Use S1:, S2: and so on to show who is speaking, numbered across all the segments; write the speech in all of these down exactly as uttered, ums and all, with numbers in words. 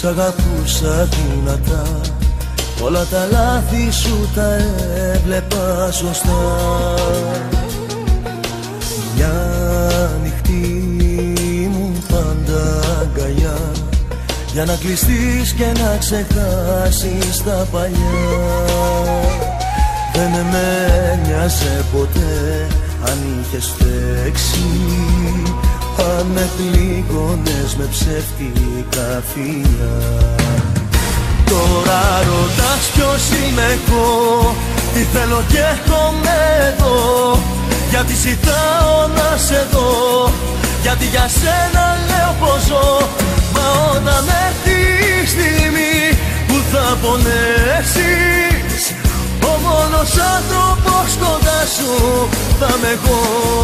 S1: Σ' αγαπούσα δυνατά, όλα τα λάθη σου τα έβλεπα σωστά. Μια νυχτή μου πάντα αγκαλιά, για να κλειστείς και να ξεχάσεις τα παλιά. Δεν με νοιάζε ποτέ αν είχες φταίξει, αν με πλήγωνες με ψεύτικα φιλιά. Τώρα ρωτάς ποιος είμαι εγώ, τι θέλω και έρχομαι εδώ, γιατί ζητάω να σε δω, γιατί για σένα λέω πως ζω. Μα όταν έρθει η στιγμή που θα πονέσεις, ο μόνος άνθρωπος κοντά σου θα είμαι εγώ.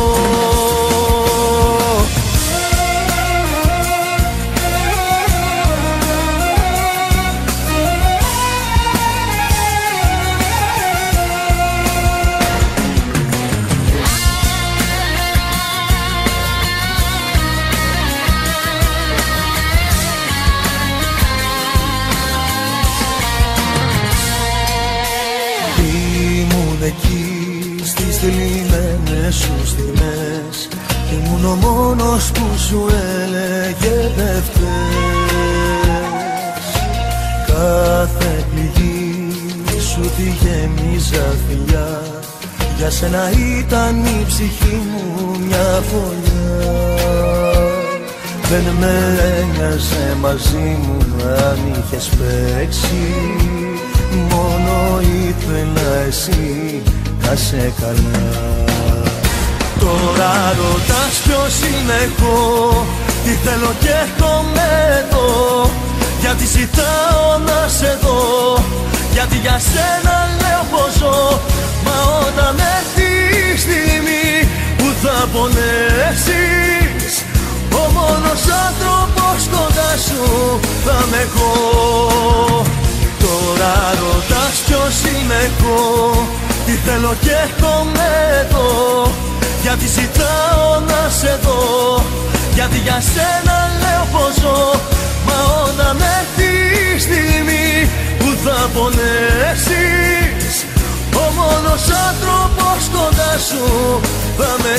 S1: Εκεί στις θλιμμένες σου στιγμές, ήμουν ο μόνος που σου έλεγε δεν φταίς. Κάθε πληγή σου τη γέμιζα φιλιά, για σένα ήταν η ψυχή μου μια φωλιά. Δεν με ένοιαζε μαζί μου αν είχες παίξει, μόνο ήθελα εσύ να σε καλά. Τώρα ρωτάς ποιος είμαι εγώ, τι θέλω και έρχομαι εδώ, γιατί ζητάω να σε δω, γιατί για σένα λέω πως ζω. Μα όταν έρθει η στιγμή που θα πονέσεις, ο μόνος άνθρωπος κοντά σου θα είμαι εγώ. Τώρα ρωτάς ποιος είμαι εγώ, τι θέλω και έρχομαι εδώ, γιατί ζητάω να σε δω, γιατί για σένα λέω πως ζω. Μα όταν έρθει η στιγμή που θα πονέσεις, ο μόνος άνθρωπος κοντά σου θα είμαι